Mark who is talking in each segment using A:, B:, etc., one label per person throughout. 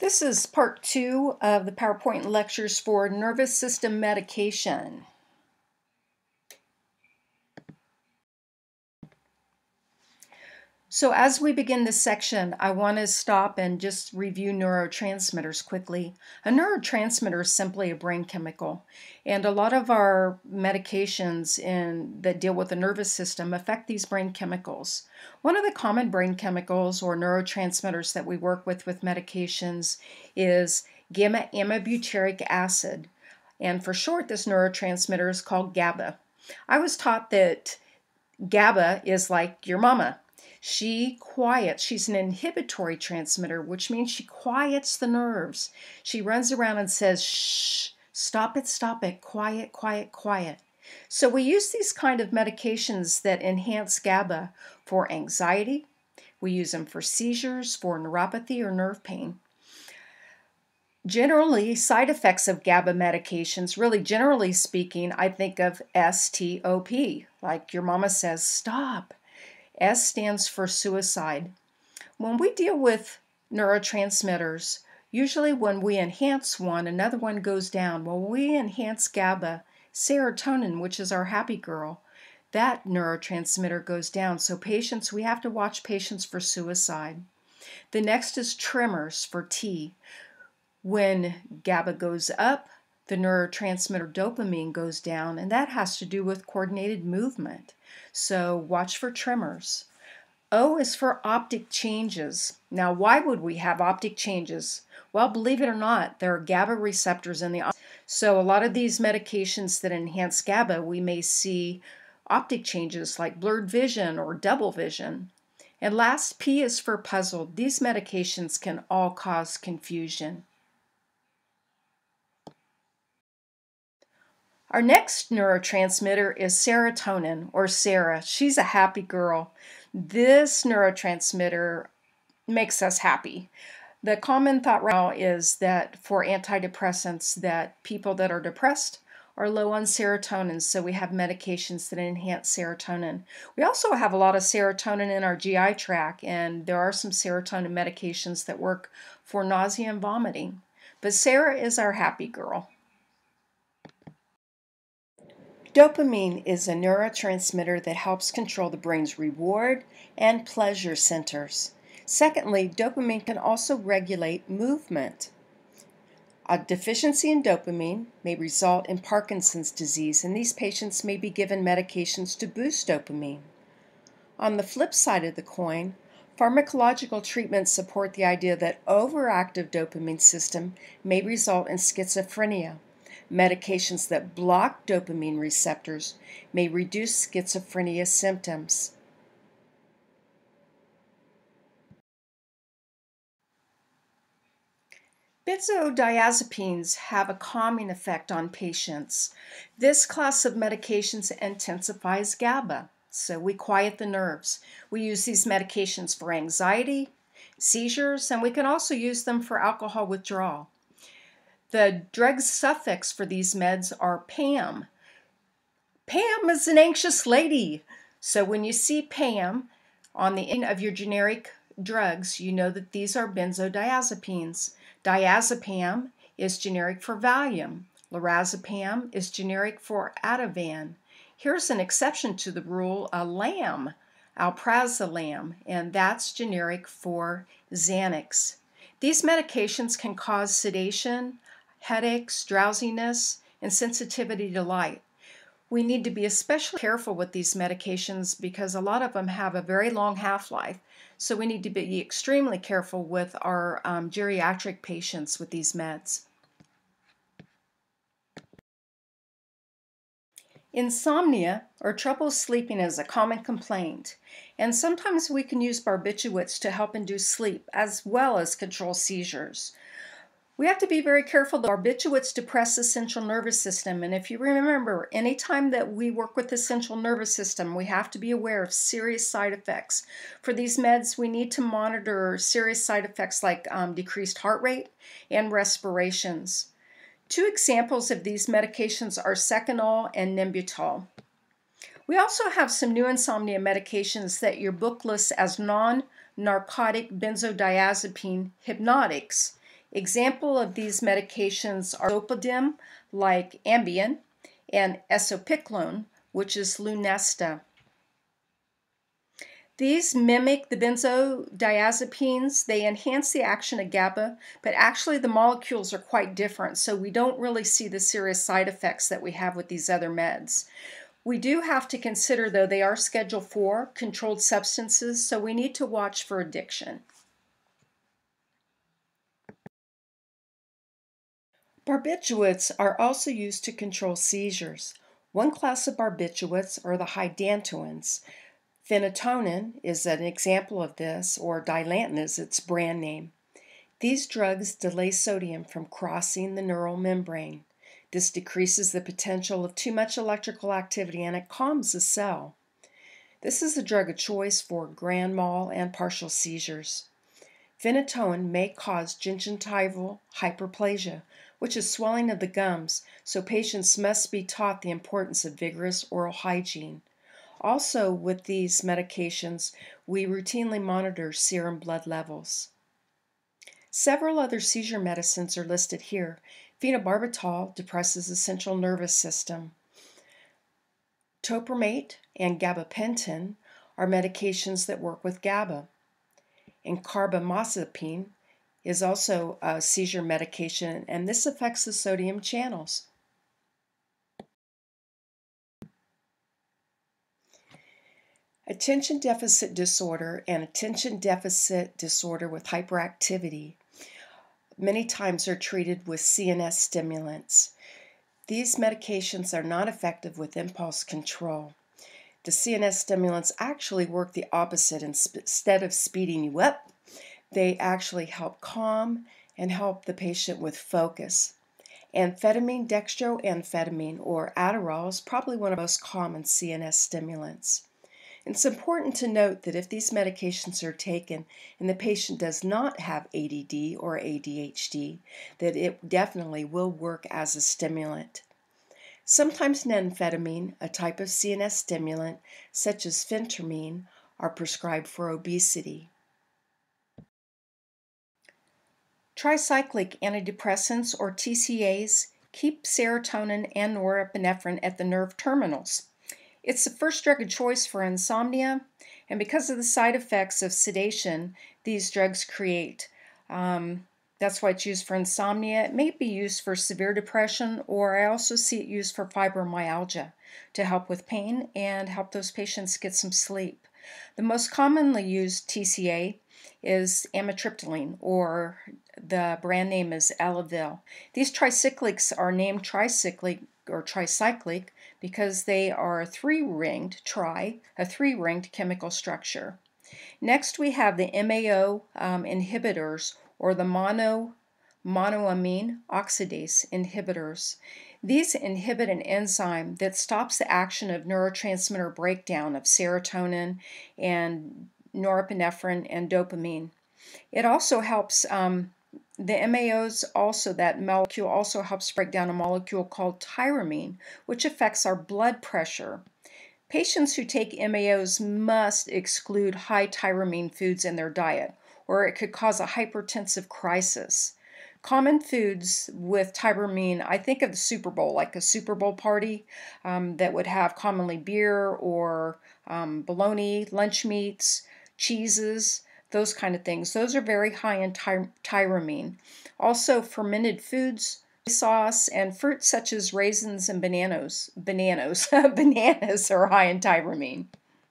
A: This is part 2 of the PowerPoint lectures for nervous system medication. So as we begin this section, I want to stop and just review neurotransmitters quickly. A neurotransmitter is simply a brain chemical, and a lot of our medications that deal with the nervous system affect these brain chemicals. One of the common brain chemicals or neurotransmitters that we work with medications is gamma-aminobutyric acid, and for short this neurotransmitter is called GABA. I was taught that GABA is like your mama. She's an inhibitory transmitter, which means she quiets the nerves. She runs around and says, shh, stop it, quiet, quiet, quiet. So we use these kind of medications that enhance GABA for anxiety. We use them for seizures, for neuropathy or nerve pain. Generally, side effects of GABA medications, really generally speaking, I think of STOP, like your mama says, stop. S stands for suicide. When we deal with neurotransmitters, usually when we enhance one, another one goes down. When we enhance GABA, serotonin, which is our happy girl, that neurotransmitter goes down. So we have to watch patients for suicide. The next is tremors for T. When GABA goes up, the neurotransmitter dopamine goes down, and that has to do with coordinated movement. So watch for tremors. O is for optic changes. Now, why would we have optic changes? Well, believe it or not, there are GABA receptors in the eye. So a lot of these medications that enhance GABA, we may see optic changes like blurred vision or double vision. And last, P is for puzzled. These medications can all cause confusion. Our next neurotransmitter is serotonin, or Sarah. She's a happy girl. This neurotransmitter makes us happy. The common thought right now is that for antidepressants, that people that are depressed are low on serotonin, so we have medications that enhance serotonin. We also have a lot of serotonin in our GI tract, and there are some serotonin medications that work for nausea and vomiting. But Sarah is our happy girl. Dopamine is a neurotransmitter that helps control the brain's reward and pleasure centers. Secondly, dopamine can also regulate movement. A deficiency in dopamine may result in Parkinson's disease, and these patients may be given medications to boost dopamine. On the flip side of the coin, pharmacological treatments support the idea that overactive dopamine system may result in schizophrenia. Medications that block dopamine receptors may reduce schizophrenia symptoms. Benzodiazepines have a calming effect on patients. This class of medications intensifies GABA, so we quiet the nerves. We use these medications for anxiety, seizures, and we can also use them for alcohol withdrawal. The drug suffix for these meds are PAM. PAM is an anxious lady. So when you see PAM on the end of your generic drugs, you know that these are benzodiazepines. Diazepam is generic for Valium. Lorazepam is generic for Ativan. Here's an exception to the rule, a LAM, alprazolam, and that's generic for Xanax. These medications can cause sedation, headaches, drowsiness, and sensitivity to light. We need to be especially careful with these medications because a lot of them have a very long half-life. So we need to be extremely careful with our geriatric patients with these meds. Insomnia, or trouble sleeping, is a common complaint, and sometimes we can use barbiturates to help induce sleep as well as control seizures. We have to be very careful that barbiturates depress the central nervous system, and if you remember, anytime that we work with the central nervous system, we have to be aware of serious side effects. For these meds, we need to monitor serious side effects like decreased heart rate and respirations. Two examples of these medications are Seconal and Nembutal. We also have some new insomnia medications that your book lists as non-narcotic benzodiazepine hypnotics. Example of these medications are zolpidem, like Ambien, and esopiclone, which is Lunesta. These mimic the benzodiazepines. They enhance the action of GABA, but actually the molecules are quite different, so we don't really see the serious side effects that we have with these other meds. We do have to consider, though, they are Schedule IV controlled substances, so we need to watch for addiction. Barbiturates are also used to control seizures. One class of barbiturates are the hydantoins. Phenatonin is an example of this, or Dilantin is its brand name. These drugs delay sodium from crossing the neural membrane. This decreases the potential of too much electrical activity and it calms the cell. This is a drug of choice for grand mal and partial seizures. Phenatonin may cause gingival hyperplasia, which is swelling of the gums, so patients must be taught the importance of vigorous oral hygiene. Also, with these medications, we routinely monitor serum blood levels. Several other seizure medicines are listed here. Phenobarbital depresses the central nervous system. Topiramate and gabapentin are medications that work with GABA. And carbamazepine is also a seizure medication, and this affects the sodium channels. Attention deficit disorder and attention deficit disorder with hyperactivity many times are treated with CNS stimulants. These medications are not effective with impulse control. The CNS stimulants actually work the opposite. Instead of speeding you up, they actually help calm and help the patient with focus. Amphetamine, dextroamphetamine, or Adderall is probably one of the most common CNS stimulants. It's important to note that if these medications are taken and the patient does not have ADD or ADHD, that it definitely will work as a stimulant. Sometimes amphetamine, a type of CNS stimulant, such as phentermine, are prescribed for obesity. Tricyclic antidepressants, or TCAs, keep serotonin and norepinephrine at the nerve terminals. It's the first drug of choice for insomnia, and because of the side effects of sedation these drugs create, that's why it's used for insomnia. It may be used for severe depression, or I also see it used for fibromyalgia to help with pain and help those patients get some sleep. The most commonly used TCA is amitriptyline, or the brand name is Elavil. These tricyclics are named tricyclic because they are a three-ringed chemical structure. Next, we have the MAO inhibitors, or the monoamine oxidase inhibitors. These inhibit an enzyme that stops the action of neurotransmitter breakdown of serotonin and norepinephrine and dopamine. It also helps the MAOs that molecule also helps break down a molecule called tyramine, which affects our blood pressure. Patients who take MAOs must exclude high tyramine foods in their diet, or it could cause a hypertensive crisis. Common foods with tyramine, I think of the Super Bowl, like a Super Bowl party that would have commonly beer or bologna, lunch meats, cheeses, those kind of things. Those are very high in tyramine. Also, fermented foods, sauce, and fruits such as raisins and bananas are high in tyramine.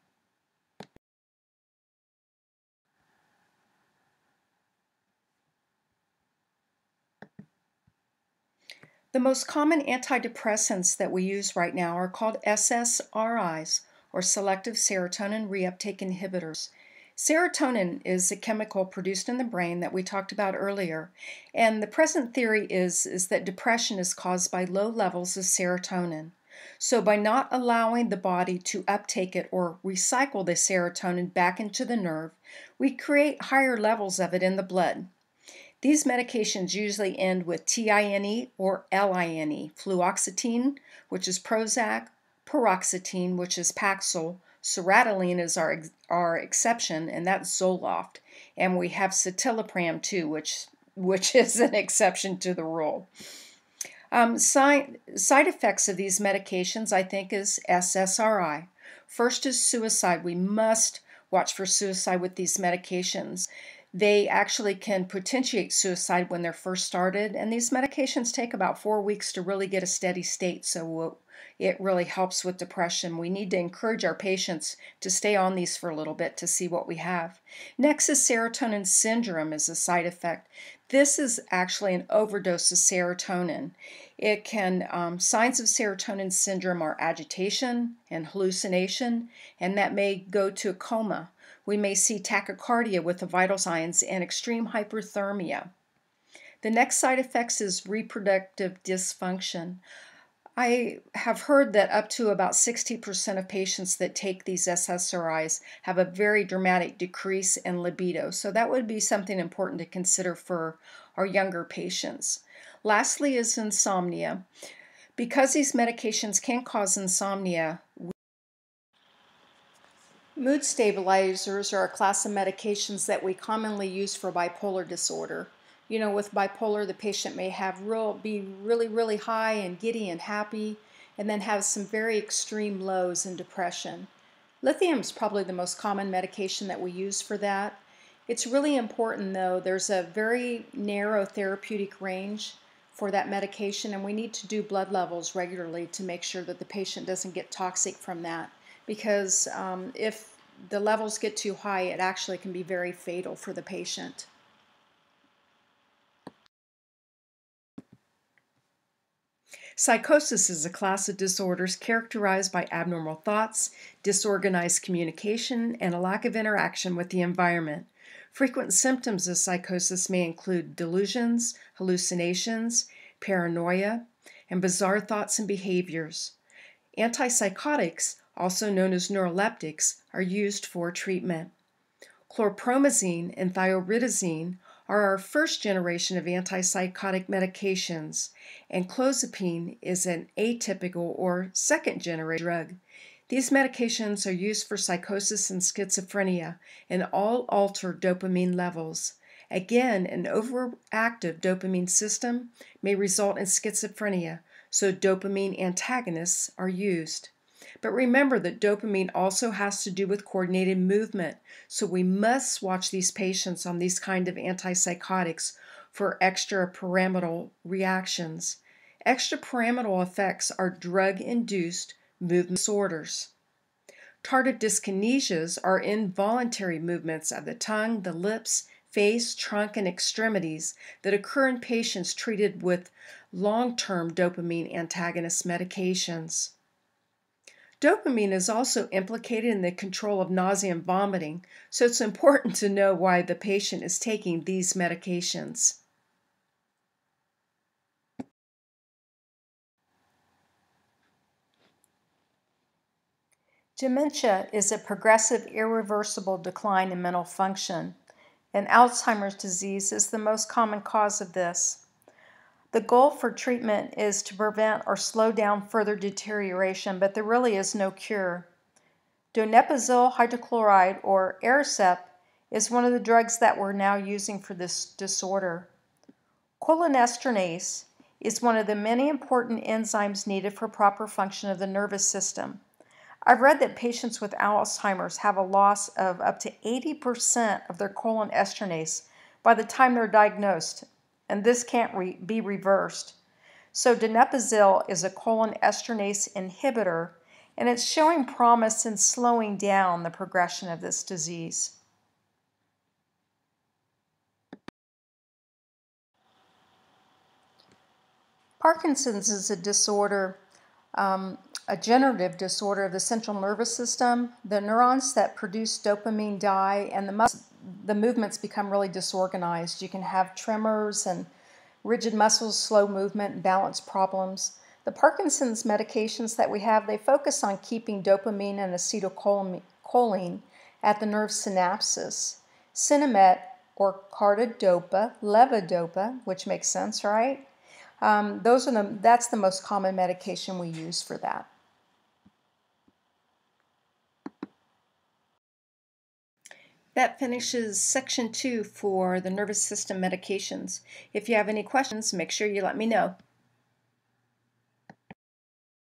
A: The most common antidepressants that we use right now are called SSRIs, or selective serotonin reuptake inhibitors. Serotonin is a chemical produced in the brain that we talked about earlier, and the present theory is that depression is caused by low levels of serotonin. So by not allowing the body to uptake it or recycle the serotonin back into the nerve, we create higher levels of it in the blood. These medications usually end with TINE or LINE, fluoxetine, which is Prozac, paroxetine, which is Paxil, sertraline is our exception, and that's Zoloft. And we have citalopram too, which which is an exception to the rule. Side effects of these medications, I think, is SSRI. First is suicide. We must watch for suicide with these medications. They actually can potentiate suicide when they're first started, and these medications take about 4 weeks to really get a steady state, so it really helps with depression. We need to encourage our patients to stay on these for a little bit to see what we have. Next is serotonin syndrome as a side effect. This is actually an overdose of serotonin. It can, signs of serotonin syndrome are agitation and hallucination, and that may go to a coma. We may see tachycardia with the vital signs and extreme hyperthermia. The next side effects is reproductive dysfunction. I have heard that up to about 60% of patients that take these SSRIs have a very dramatic decrease in libido, so that would be something important to consider for our younger patients. Lastly is insomnia. Because these medications can cause insomnia, mood stabilizers are a class of medications that we commonly use for bipolar disorder. You know, with bipolar, the patient may be really high and giddy and happy, and then have some very extreme lows in depression. Lithium is probably the most common medication that we use for that. It's really important, though. There's a very narrow therapeutic range for that medication, and we need to do blood levels regularly to make sure that the patient doesn't get toxic from that, because if the levels get too high, it actually can be very fatal for the patient. Psychosis is a class of disorders characterized by abnormal thoughts, disorganized communication, and a lack of interaction with the environment. Frequent symptoms of psychosis may include delusions, hallucinations, paranoia, and bizarre thoughts and behaviors. Antipsychotics, also known as neuroleptics, are used for treatment. Chlorpromazine and thioridazine are our first generation of antipsychotic medications, and clozapine is an atypical or second generation drug. These medications are used for psychosis and schizophrenia and all alter dopamine levels. Again, an overactive dopamine system may result in schizophrenia, so dopamine antagonists are used. But remember that dopamine also has to do with coordinated movement, so we must watch these patients on these kind of antipsychotics for extrapyramidal reactions. Extrapyramidal effects are drug-induced movement disorders. Tardive dyskinesias are involuntary movements of the tongue, the lips, face, trunk, and extremities that occur in patients treated with long-term dopamine antagonist medications. Dopamine is also implicated in the control of nausea and vomiting, so it's important to know why the patient is taking these medications. Dementia is a progressive, irreversible decline in mental function, and Alzheimer's disease is the most common cause of this. The goal for treatment is to prevent or slow down further deterioration, but there really is no cure. Donepezil hydrochloride, or Aricept, is one of the drugs that we're now using for this disorder. Cholinesterase is one of the many important enzymes needed for proper function of the nervous system. I've read that patients with Alzheimer's have a loss of up to 80% of their cholinesterase by the time they're diagnosed, and this can't be reversed. So donepezil is a cholinesterase inhibitor, and it's showing promise in slowing down the progression of this disease. Parkinson's is a disorder, a generative disorder of the central nervous system. The neurons that produce dopamine die, and the movements become really disorganized. You can have tremors and rigid muscles, slow movement, and balance problems. The Parkinson's medications that we have, they focus on keeping dopamine and acetylcholine at the nerve synapses. Sinemet, or carbidopa, levodopa, which makes sense, right? That's the most common medication we use for that. That finishes section 2 for the nervous system medications. If you have any questions, make sure you let me know.